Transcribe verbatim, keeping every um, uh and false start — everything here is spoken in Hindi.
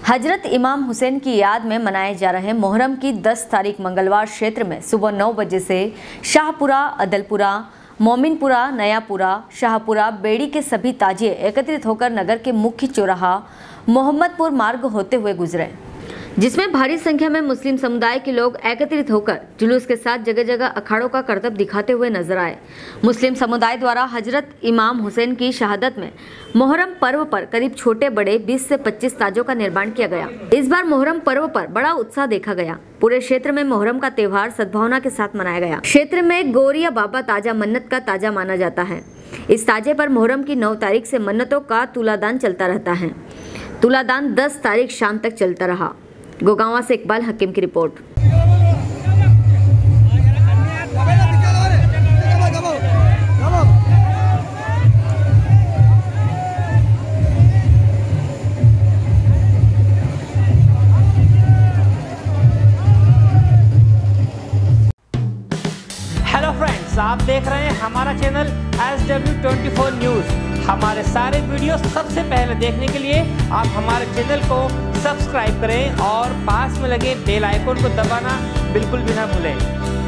हजरत इमाम हुसैन की याद में मनाए जा रहे मोहर्रम की दस तारीख मंगलवार क्षेत्र में सुबह नौ बजे से शाहपुरा, अदलपुरा, मोमिनपुरा, नयापुरा, शाहपुरा, बेड़ी के सभी ताजिए एकत्रित होकर नगर के मुख्य चौराहा मोहम्मदपुर मार्ग होते हुए गुजरे, जिसमें भारी संख्या में मुस्लिम समुदाय के लोग एकत्रित होकर जुलूस के साथ जगह जगह अखाड़ों का करतब दिखाते हुए नजर आए। मुस्लिम समुदाय द्वारा हजरत इमाम हुसैन की शहादत में मोहर्रम पर्व पर करीब छोटे बड़े बीस से पच्चीस ताजों का निर्माण किया गया। इस बार मोहर्रम पर्व पर बड़ा उत्साह देखा गया। पूरे क्षेत्र में मोहर्रम का त्योहार सद्भावना के साथ मनाया गया। क्षेत्र में गौरिया बाबा ताजा मन्नत का ताजा माना जाता है। इस ताजे पर मोहर्रम की नौ तारीख से मन्नतों का तुलादान चलता रहता है। तुलादान दस तारीख शाम तक चलता रहा। गोगांवा से इकबाल हकीम की रिपोर्ट। हेलो फ्रेंड्स, आप देख रहे हैं हमारा channel S W twenty four news. हमारे सारे वीडियो सबसे पहले देखने के लिए आप हमारे चैनल को सब्सक्राइब करें और पास में लगे बेल आइकन को दबाना बिल्कुल भी ना भूलें।